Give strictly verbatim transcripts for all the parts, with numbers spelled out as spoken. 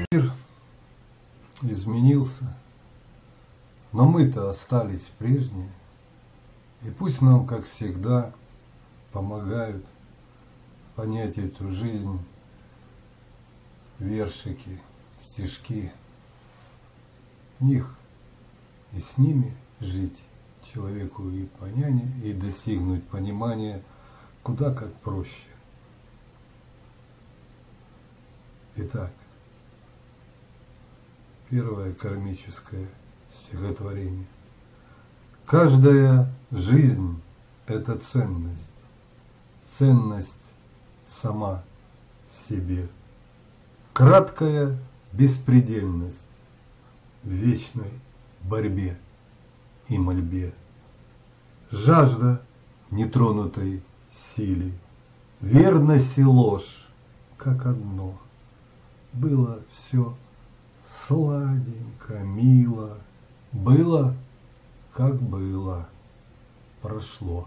Мир изменился, но мы-то остались прежние, и пусть нам, как всегда, помогают понять эту жизнь вершики, стишки. В них и с ними жить человеку и понять, и достигнуть понимания куда как проще. Итак, первое кармическое стихотворение. Каждая жизнь – это ценность, ценность сама в себе. Краткая беспредельность в вечной борьбе и мольбе. Жажда нетронутой силе, верность и ложь, как одно. Было все сладенько, мило, было, как было, прошло.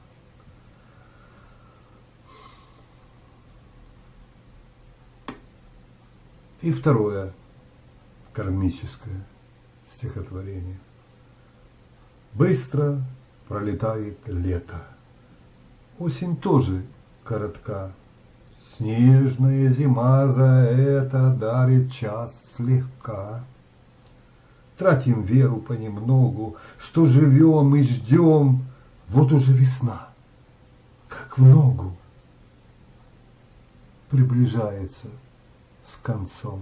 И второе кармическое стихотворение. Быстро пролетает лето. Осень тоже коротка. Снежная зима за это дарит час слегка. Тратим веру понемногу, что живем и ждем. Вот уже весна, как в ногу, приближается с концом.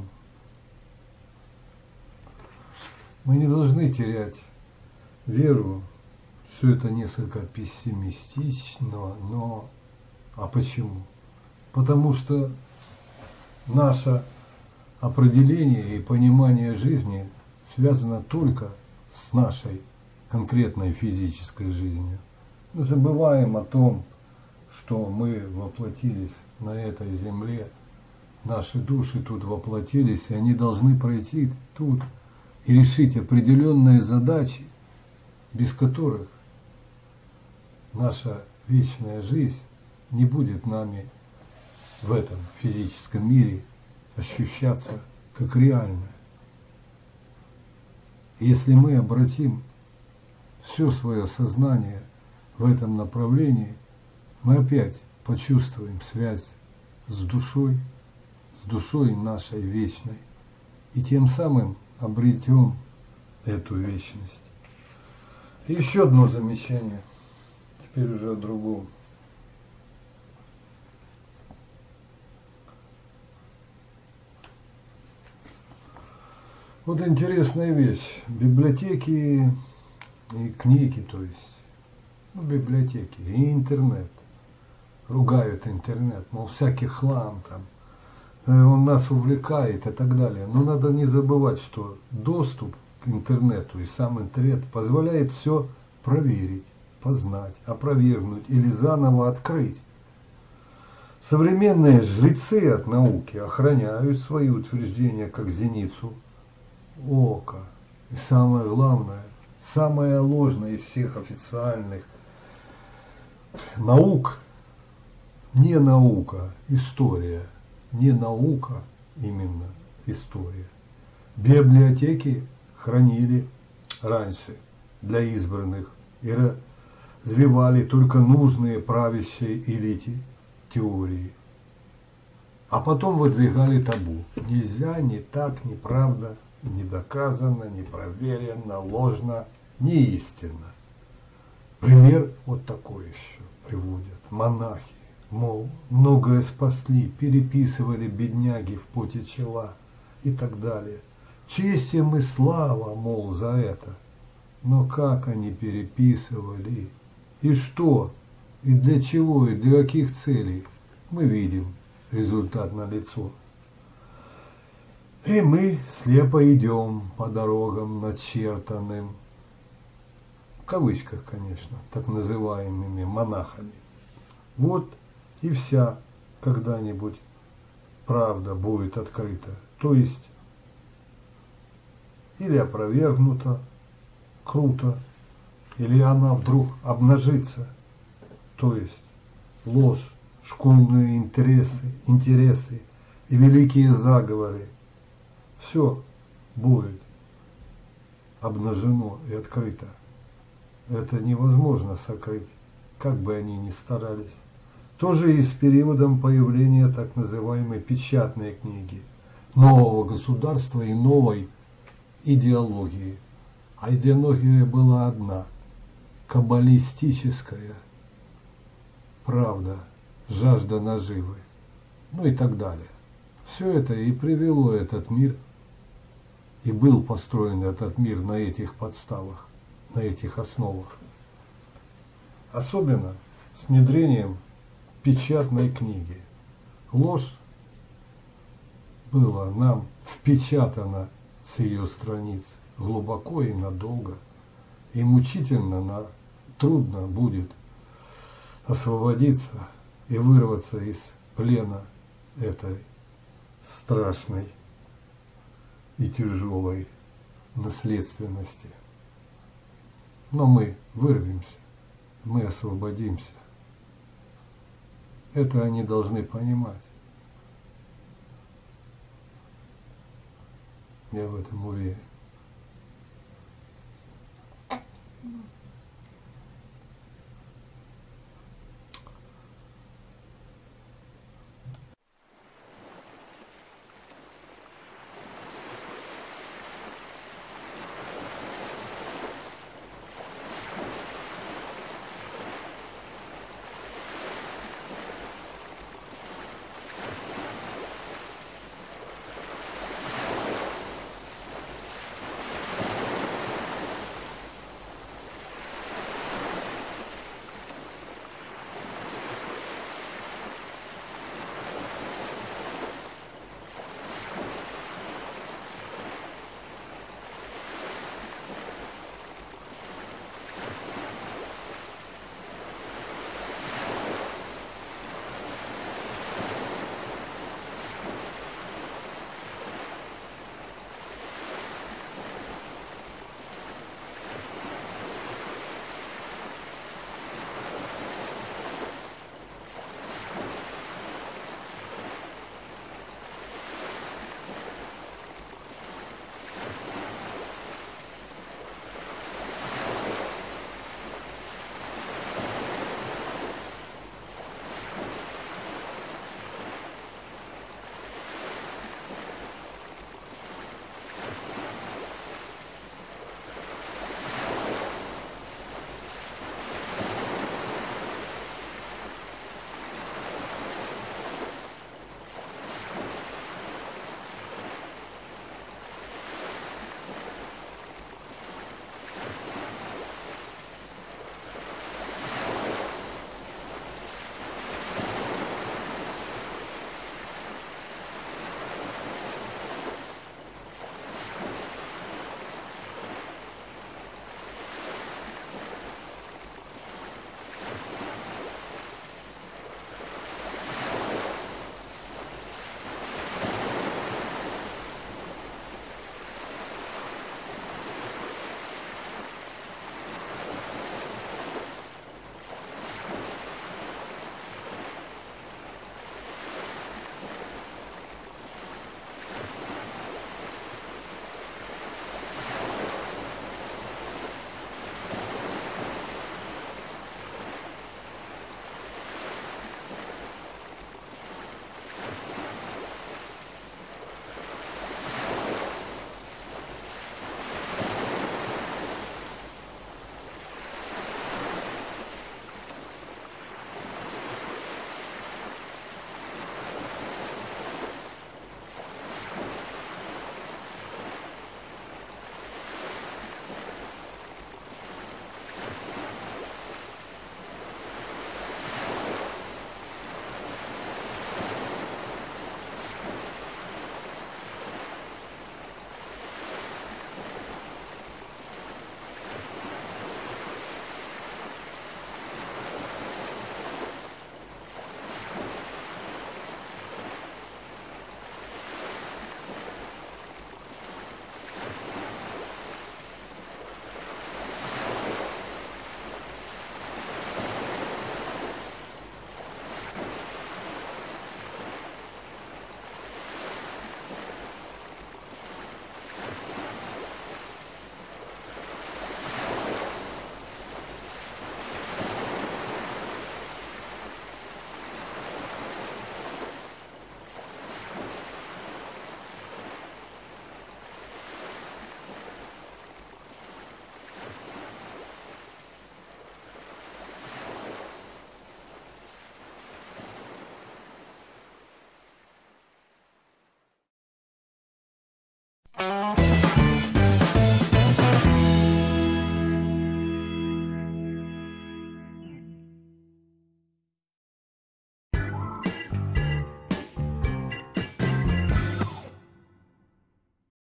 Мы не должны терять веру. Все это несколько пессимистично, но а почему? Потому что наше определение и понимание жизни связано только с нашей конкретной физической жизнью. Мы забываем о том, что мы воплотились на этой земле, наши души тут воплотились, и они должны пройти тут и решить определенные задачи, без которых наша вечная жизнь не будет нами в этом физическом мире ощущаться как реальное. Если мы обратим все свое сознание в этом направлении, мы опять почувствуем связь с душой, с душой нашей вечной, и тем самым обретем эту вечность. И еще одно замечание, теперь уже о другом. Вот интересная вещь. Библиотеки и книги, то есть, ну, библиотеки и интернет. Ругают интернет, мол, всякий хлам там, он нас увлекает и так далее. Но надо не забывать, что доступ к интернету и сам интернет позволяет все проверить, познать, опровергнуть или заново открыть. Современные жрецы от науки охраняют свои утверждения как зеницу ока. И самое главное, самое ложное из всех официальных наук, не наука, история. Не наука, именно история. Библиотеки хранили раньше для избранных и развивали только нужные правящей элите теории. А потом выдвигали табу. Нельзя, не так, неправда, не доказано, не проверено, ложно, не истинно. Пример вот такой еще приводят. Монахи, мол, многое спасли, переписывали бедняги в поте чела и так далее. Честь им и слава, мол, за это. Но как они переписывали? И что? И для чего? И для каких целей? Мы видим результат налицо. И мы слепо идем по дорогам начертанным, в кавычках, конечно, так называемыми монахами. Вот и вся когда-нибудь правда будет открыта, то есть или опровергнута круто, или она вдруг обнажится, то есть ложь, школьные интересы, интересы и великие заговоры все будет обнажено и открыто. Это невозможно сокрыть, как бы они ни старались. Тоже и с периодом появления так называемой печатной книги, нового государства и новой идеологии. А идеология была одна – каббалистическая правда, жажда наживы, ну и так далее. Все это и привело этот мир, и был построен этот мир на этих подставах, на этих основах. Особенно с внедрением печатной книги. Ложь была нам впечатана с ее страниц глубоко и надолго, и мучительно на, трудно будет освободиться и вырваться из плена этой страшной и тяжелой наследственности. Но мы вырвемся, мы освободимся. Это они должны понимать. Я в этом уверен.